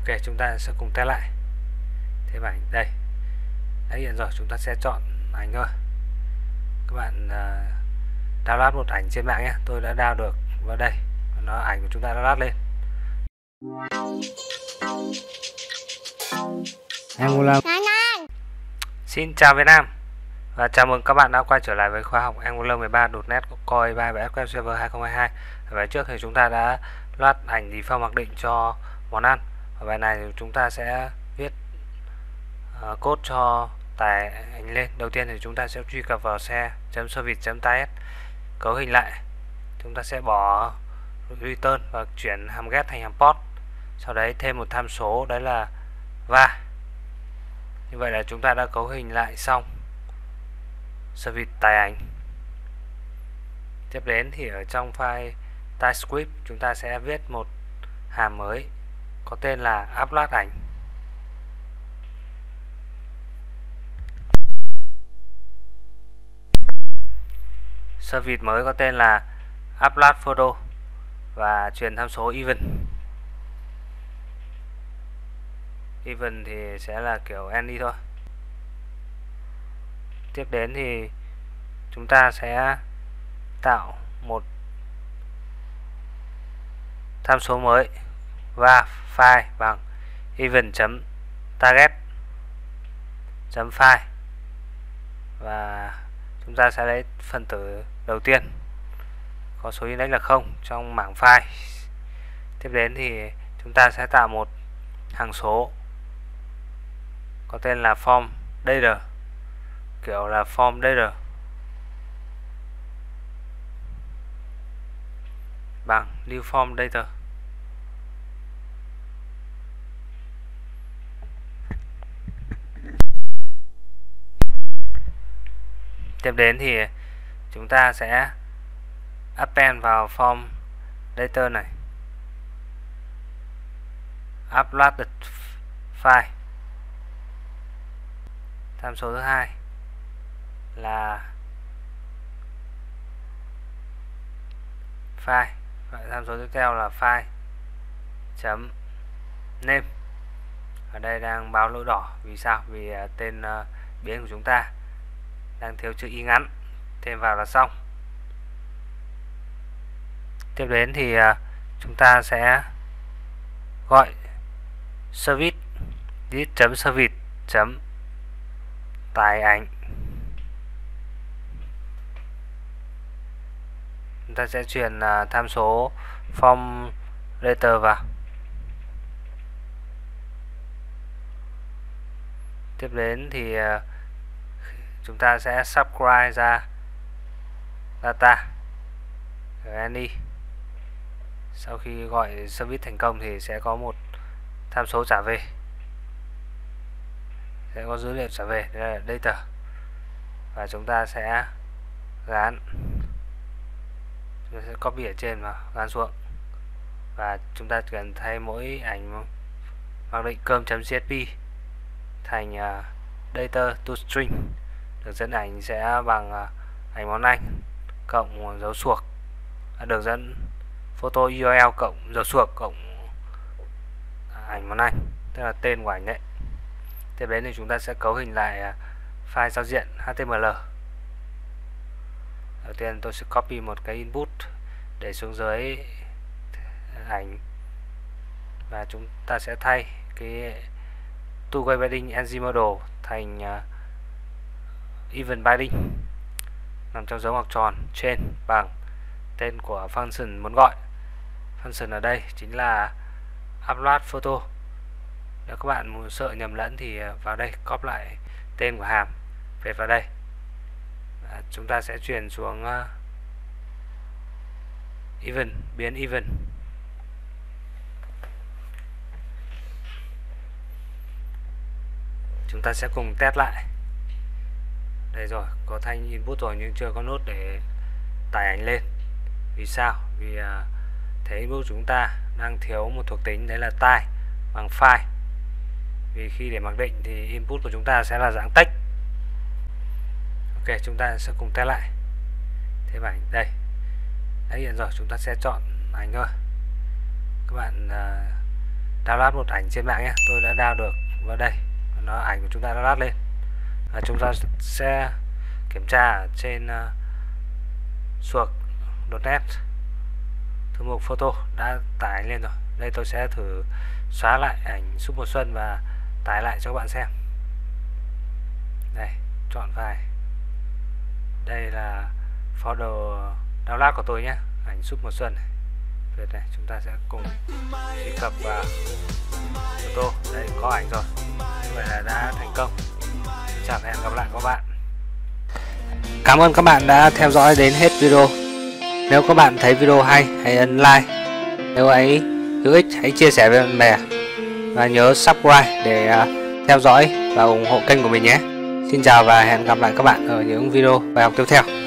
Ok, chúng ta sẽ cùng test lại. Thêm ảnh đây đã hiện rồi, chúng ta sẽ chọn ảnh thôi. Các bạn download một ảnh trên mạng nhé. Tôi đã download được vào đây, nó ảnh của chúng ta download lên. Angular. Xin chào Việt Nam và chào mừng các bạn đã quay trở lại với khóa học Angular 13.NET Core 3 và SQL Server 2022. Ở bài trước thì chúng ta đã load ảnh default mặc định cho món ăn. Ở bài này thì chúng ta sẽ viết code cho tải ảnh lên. Đầu tiên thì chúng ta sẽ truy cập vào xe.service.ts, cấu hình lại. Chúng ta sẽ bỏ return và chuyển hàm get thành hàm post. Sau đấy thêm một tham số, đấy là va. Như vậy là chúng ta đã cấu hình lại xong service tải ảnh. Tiếp đến thì ở trong file TypeScript chúng ta sẽ viết một hàm mới có tên là upload ảnh. Service mới có tên là upload photo và truyền tham số even. Even thì sẽ là kiểu any thôi. Tiếp đến thì chúng ta sẽ tạo một tham số mới và file bằng even.target.file và chúng ta sẽ lấy phần tử đầu tiên có số index là 0 trong mảng file. Tiếp đến thì chúng ta sẽ tạo một hằng số có tên là form data, kiểu là form data bằng new form data. Tiếp đến thì chúng ta sẽ append vào form data này uploaded file. Tham số thứ hai là file. Tham số tiếp theo là file chấm name. Ở đây đang báo lỗi đỏ, vì sao? Vì tên biến của chúng ta đang thiếu chữ y ngắn, thêm vào là xong. Tiếp đến thì chúng ta sẽ gọi service this.service tải ảnh. Chúng ta sẽ truyền tham số form data vào. Tiếp đến thì chúng ta sẽ subscribe ra data any. Sau khi gọi service thành công thì sẽ có một tham số trả về, sẽ có dữ liệu trả về, đây là data, và chúng ta sẽ gán, chúng ta sẽ copy ở trên và gán xuống, và chúng ta cần thay mỗi ảnh mặc định cơm.csv thành data to string. Đường dẫn ảnh sẽ bằng ảnh món Anh cộng dấu suộc, đường dẫn photo URL cộng dấu suộc cộng ảnh món Anh, tức là tên của ảnh đấy. Tiếp đến thì chúng ta sẽ cấu hình lại file giao diện HTML. Đầu tiên tôi sẽ copy một cái input để xuống dưới ảnh, và chúng ta sẽ thay cái two-way binding ng model thành even binding nằm trong dấu ngoặc tròn trên bằng tên của function muốn gọi. Function ở đây chính là upload photo. Nếu các bạn sợ nhầm lẫn thì vào đây copy lại tên của hàm về vào đây. Chúng ta sẽ chuyển xuống even, biến even. Chúng ta sẽ cùng test lại. Đây rồi, có thanh input rồi nhưng chưa có nốt để tải ảnh lên. Vì sao? Vì thế input chúng ta đang thiếu một thuộc tính, đấy là type bằng file. Vì khi để mặc định thì input của chúng ta sẽ là dạng text. Ok, chúng ta sẽ cùng test lại. Thêm ảnh đây đã hiện rồi, chúng ta sẽ chọn ảnh thôi. Các bạn download một ảnh trên mạng nhé. Tôi đã download được vào đây, nó ảnh của chúng ta download lên và chúng ta sẽ kiểm tra ở trên suộc.net, thư mục photo đã tải ảnh lên rồi. Đây tôi sẽ thử xóa lại ảnh Suốt Mùa Xuân và tải lại cho các bạn xem. Đây, chọn file. Đây là folder download của tôi nhé, ảnh Suốt Mùa Xuân này. Việc này chúng ta sẽ cùng truy cập vào photo. Đây, có ảnh rồi. Như vậy là đã thành công. Chào và hẹn gặp lại các bạn. Cảm ơn các bạn đã theo dõi đến hết video. Nếu các bạn thấy video hay, hãy ấn like. Nếu ấy hữu ích, hãy chia sẻ với bạn bè. Và nhớ subscribe để theo dõi và ủng hộ kênh của mình nhé. Xin chào và hẹn gặp lại các bạn ở những video bài học tiếp theo.